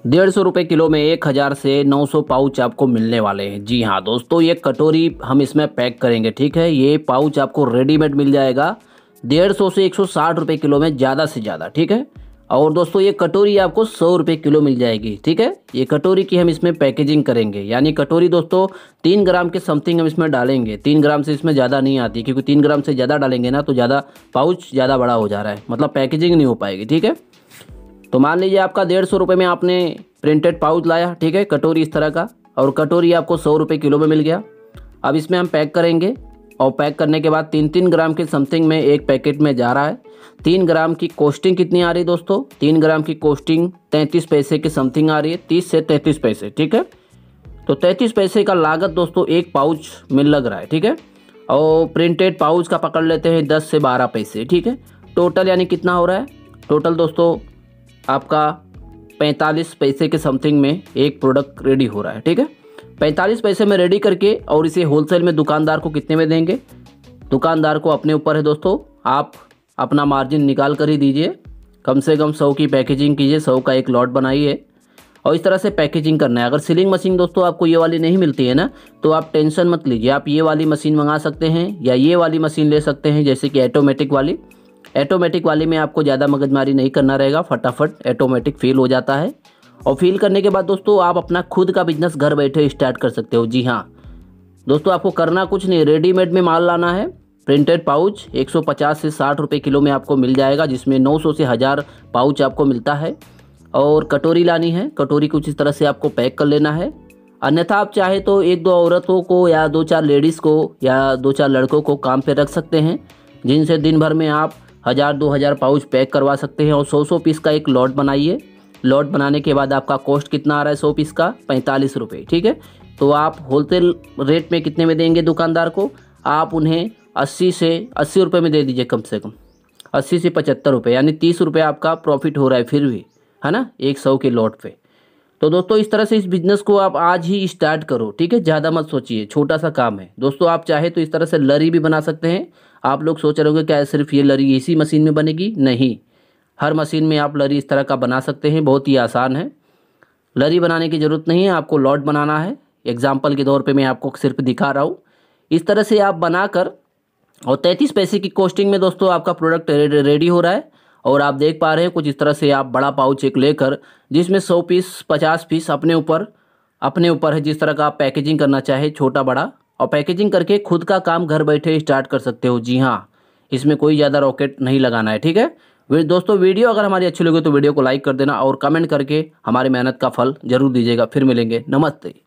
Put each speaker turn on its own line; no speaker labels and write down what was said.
₹150 kilo में 1000 से 900 pouch आपको मिलने वाले हैं। जी हाँ दोस्तों, ये कटोरी हम इसमें पैक करेंगे, ठीक है। ये पाउच आपको रेडीमेड मिल जाएगा 150 से 160 रुपये किलो में ज़्यादा से ज़्यादा, ठीक है। और दोस्तों ये कटोरी आपको 100 रुपये किलो मिल जाएगी, ठीक है। ये कटोरी की हम इसमें पैकेजिंग करेंगे, यानी कटोरी दोस्तों 3 ग्राम के समथिंग हम इसमें डालेंगे। 3 ग्राम से इसमें ज़्यादा नहीं आती, क्योंकि 3 ग्राम से ज़्यादा डालेंगे ना तो ज़्यादा पाउच ज़्यादा बड़ा हो जा रहा है, मतलब पैकेजिंग नहीं हो पाएगी, ठीक है। तो मान लीजिए आपका 150 रुपये में आपने प्रिंटेड पाउच लाया, ठीक है, कटोरी इस तरह का, और कटोरी आपको 100 रुपये किलो में मिल गया। अब इसमें हम पैक करेंगे, और पैक करने के बाद 3-3 ग्राम के समथिंग में एक पैकेट में जा रहा है। 3 ग्राम की कॉस्टिंग कितनी आ रही है दोस्तों? 3 ग्राम की कॉस्टिंग 33 पैसे के समथिंग आ रही है, 30 से 33 पैसे, ठीक है। तो 33 पैसे का लागत दोस्तों एक पाउच में लग रहा है, ठीक है। और प्रिंटेड पाउच का पकड़ लेते हैं 10 से 12 पैसे, ठीक है। टोटल यानी कितना हो रहा है? टोटल दोस्तों आपका 45 पैसे के समथिंग में एक प्रोडक्ट रेडी हो रहा है, ठीक है। 45 पैसे में रेडी करके और इसे होलसेल में दुकानदार को कितने में देंगे? दुकानदार को अपने ऊपर है दोस्तों, आप अपना मार्जिन निकाल कर ही दीजिए। कम से कम 100 की पैकेजिंग कीजिए, 100 का एक लॉट बनाइए और इस तरह से पैकेजिंग करना है। अगर सीलिंग मशीन दोस्तों आपको ये वाली नहीं मिलती है ना, तो आप टेंशन मत लीजिए, आप ये वाली मशीन मंगा सकते हैं या ये वाली मशीन ले सकते हैं, जैसे कि ऑटोमेटिक वाली। ऑटोमेटिक वाली में आपको ज़्यादा मगजमारी नहीं करना रहेगा, फटाफट ऑटोमेटिक फील हो जाता है। और फील करने के बाद दोस्तों आप अपना खुद का बिजनेस घर बैठे स्टार्ट कर सकते हो। जी हाँ दोस्तों, आपको करना कुछ नहीं, रेडीमेड में माल लाना है। प्रिंटेड पाउच 150 से 60 रुपये किलो में आपको मिल जाएगा, जिसमें 900 से 1000 पाउच आपको मिलता है। और कटोरी लानी है, कटोरी कुछ इस तरह से आपको पैक कर लेना है। अन्यथा आप चाहे तो 1-2 औरतों को या 2-4 लेडीज़ को या 2-4 लड़कों को काम पे रख सकते हैं, जिनसे दिन भर में आप 1000-2000 पाउच पैक करवा सकते हैं। और 100 पीस का एक लॉट बनाइए। लॉट बनाने के बाद आपका कॉस्ट कितना आ रहा है 100 पीस का? 45 रुपये, ठीक है। तो आप होलसेल रेट में कितने में देंगे दुकानदार को? आप उन्हें 80 रुपये में दे दीजिए, कम से कम 80 से 75 रुपये, यानी 30 रुपये आपका प्रॉफिट हो रहा है फिर भी, है ना, एक 100 के लॉट पे। तो दोस्तों इस तरह से इस बिज़नेस को आप आज ही स्टार्ट करो, ठीक है। ज़्यादा मत सोचिए, छोटा सा काम है दोस्तों। आप चाहे तो इस तरह से लरी भी बना सकते हैं। आप लोग सोच रहे होंगे क्या सिर्फ ये लरी इसी मशीन में बनेगी? नहीं, हर मशीन में आप लरी इस तरह का बना सकते हैं, बहुत ही आसान है। लरी बनाने की ज़रूरत नहीं है, आपको लॉट बनाना है। एग्जाम्पल के तौर पे मैं आपको सिर्फ दिखा रहा हूँ। इस तरह से आप बनाकर और 33 पैसे की कॉस्टिंग में दोस्तों आपका प्रोडक्ट रेडी हो रहा है। और आप देख पा रहे हैं कुछ इस तरह से आप बड़ा पाउच एक लेकर, जिसमें 100 पीस 50 पीस अपने ऊपर है, जिस तरह का आप पैकेजिंग करना चाहे, छोटा बड़ा, और पैकेजिंग करके खुद का काम घर बैठे स्टार्ट कर सकते हो। जी हाँ, इसमें कोई ज़्यादा रॉकेट नहीं लगाना है, ठीक है। दोस्तों वीडियो अगर हमारी अच्छी लगी तो वीडियो को लाइक कर देना और कमेंट करके हमारी मेहनत का फल जरूर दीजिएगा। फिर मिलेंगे, नमस्ते।